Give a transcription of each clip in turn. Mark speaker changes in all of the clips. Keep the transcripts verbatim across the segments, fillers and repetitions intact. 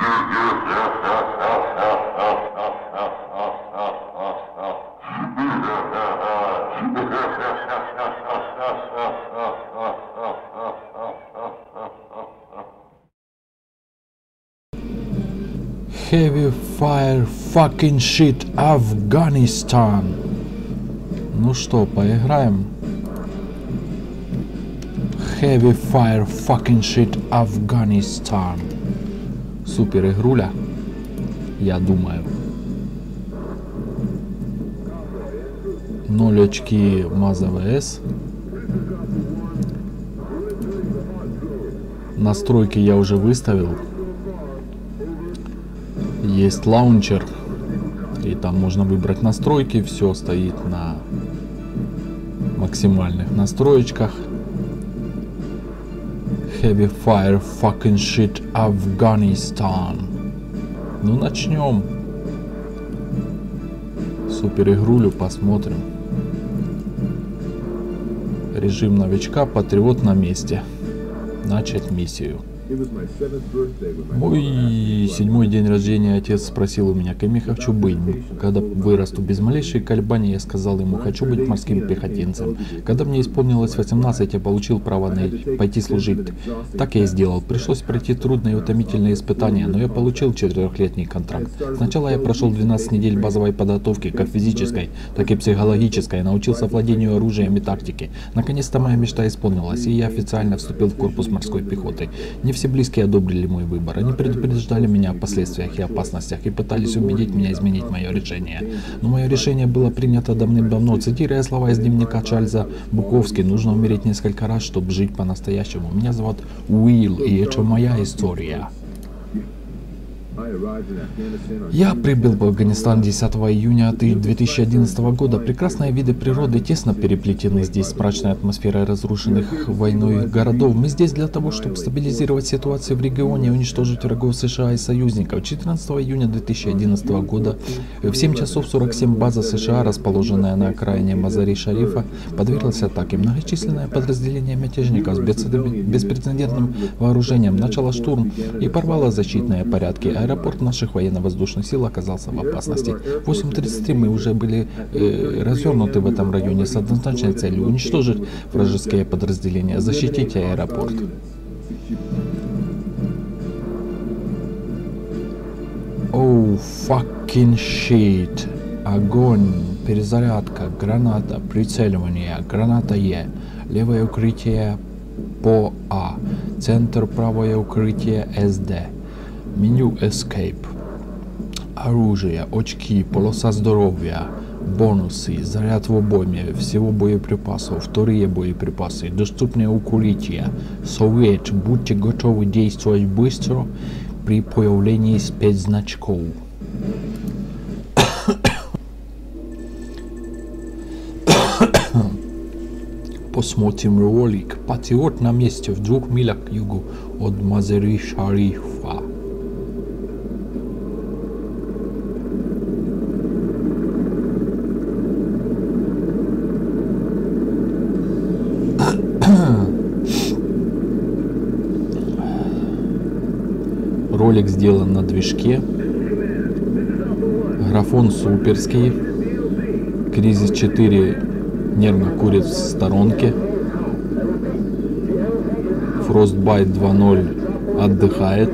Speaker 1: Heavy fire fucking shit Афганистан. Ну что, поиграем? Heavy fire fucking shit Афганистан. Супер игруля, я думаю. Ноль очки Маза ВС. Настройки я уже выставил. Есть лаунчер, и там можно выбрать настройки, все стоит на максимальных настроечках. Heavy fire fucking shit Афганистан. Ну начнем. Супер игрулю посмотрим. Режим новичка, патриот на месте. Начать миссию. Мой седьмой день рождения отец спросил у меня, кем я хочу быть. Когда вырасту без малейшей колебаний, я сказал ему, хочу быть морским пехотинцем. Когда мне исполнилось восемнадцать, я получил право на... пойти служить. Так я и сделал. Пришлось пройти трудные и утомительные испытания, но я получил четырехлетний контракт. Сначала я прошел двенадцать недель базовой подготовки, как физической, так и психологической, научился владению оружием и тактике. Наконец-то моя мечта исполнилась, и я официально вступил в корпус морской пехоты. Не все близкие одобрили мой выбор. Они предупреждали меня о последствиях и опасностях и пытались убедить меня изменить мое решение. Но мое решение было принято давным-давно. Цитируя слова из дневника Чарльза Буковски, нужно умереть несколько раз, чтобы жить по-настоящему. Меня зовут Уилл, и это моя история. Я прибыл в Афганистан десятого июня две тысячи одиннадцатого года. Прекрасные виды природы тесно переплетены здесь с мрачной атмосферой разрушенных войной городов. Мы здесь для того, чтобы стабилизировать ситуацию в регионе и уничтожить врагов США и союзников. четырнадцатого июня две тысячи одиннадцатого года в семь часов сорок семь база США, расположенная на окраине Мазари-Шарифа, подверглась атаке. Многочисленное подразделение мятежников с беспрецедентным вооружением начало штурм и порвало защитные порядки. Аэропорт наших военно-воздушных сил оказался в опасности. В восемь тридцать три мы уже были э, развернуты в этом районе с однозначной целью уничтожить вражеские подразделения, защитить аэропорт. Oh, fucking shit. Огонь, перезарядка, граната, прицеливание, граната Е, левое укрытие по А, центр правое укрытие С Д. Меню Escape. Оружие, очки, полоса здоровья, бонусы, заряд в обойме, всего боеприпасов, вторые боеприпасы, доступные укрытия. Совет, будьте готовы действовать быстро при появлении спецзначков. Посмотрим ролик. Патриот на месте в двух милях к югу от Мазари-Шарифа. Ролик сделан на движке. Графон суперский. Кризис четыре нервно курит в сторонке. Frostbite два ноль отдыхает.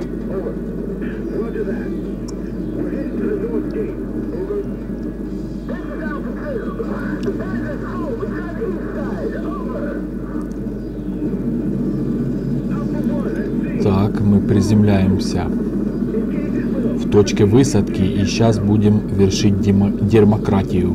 Speaker 1: Так, мы приземляемся в точке высадки и сейчас будем вершить демо демократию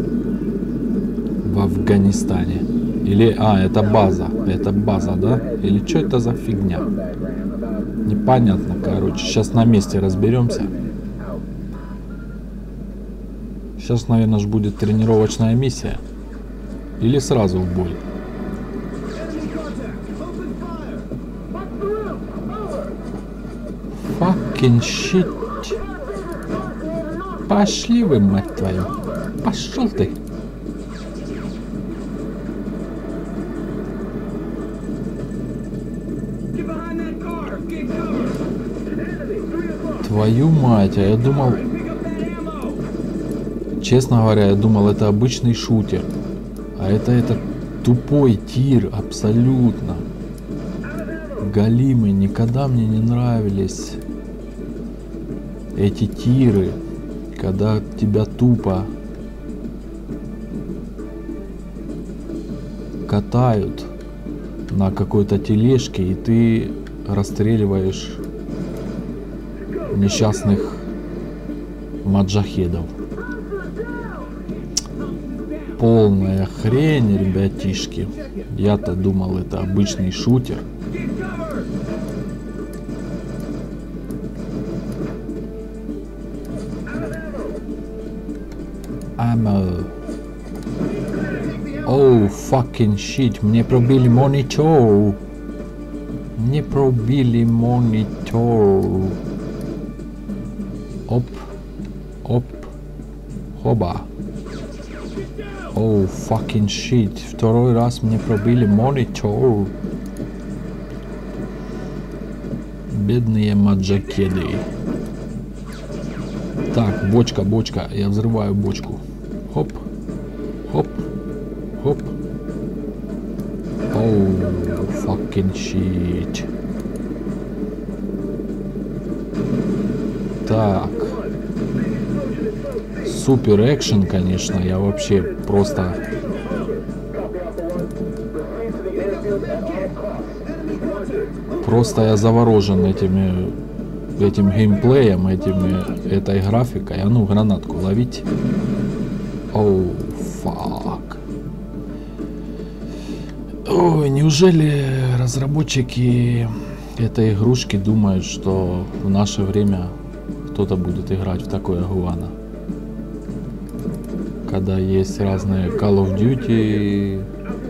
Speaker 1: в Афганистане. Или, а, это база, это база, да? Или что это за фигня? Непонятно, короче, сейчас на месте разберемся. Сейчас, наверное, же будет тренировочная миссия. Или сразу в бой. Fucking shit. Пошли вы, мать твою. Пошел ты. Твою мать, а я думал... Честно говоря, я думал, это обычный шутер. А это этот тупой тир, абсолютно. Галимый, никогда мне не нравились эти тиры, когда тебя тупо катают на какой-то тележке, и ты расстреливаешь несчастных маджахедов. Полная хрень, ребятишки. Я-то думал, это обычный шутер. Ammo. Oh, fucking shit. Мне пробили монитор. Мне пробили монитор. Оп. Оп. Хоба. Oh, fucking shit. Второй раз мне пробили монитор. Бедные маджакеды. Так, бочка, бочка. Я взрываю бочку. Хоп. Хоп. Хоп. Oh, fucking shit. Так. Супер экшен, конечно. Я вообще просто... Просто я заворожен этими... этим геймплеем, этими... этой графикой. А ну, гранатку ловить. Оу, фак. Ой, неужели разработчики этой игрушки думают, что в наше время кто-то будет играть в такое гуано? Когда есть разные Call of Duty,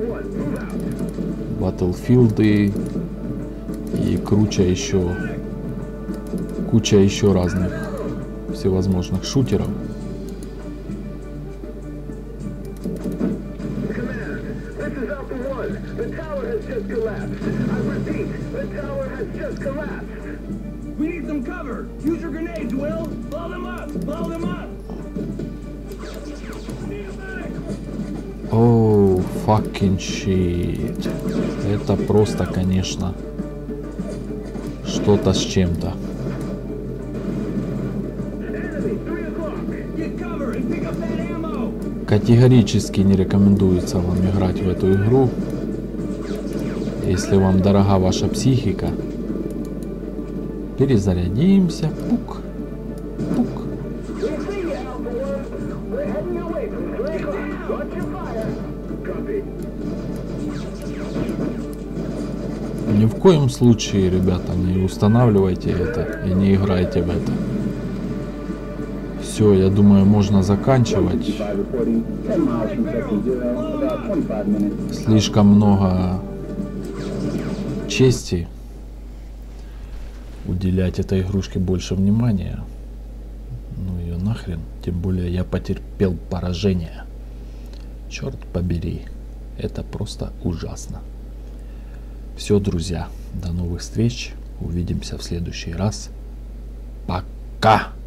Speaker 1: Battlefield и куча еще, куча еще разных всевозможных шутеров. Оу, fucking shit. Это просто, конечно, что-то с чем-то. Категорически не рекомендуется вам играть в эту игру, если вам дорога ваша психика. Перезарядимся. Пук. Пук. Ни в коем случае, ребята, не устанавливайте это и не играйте в это. Все, я думаю, можно заканчивать. Слишком много чести уделять этой игрушке больше внимания. Ну ее нахрен. Тем более я потерпел поражение. Черт побери. Это просто ужасно. Все, друзья. До новых встреч. Увидимся в следующий раз. Пока.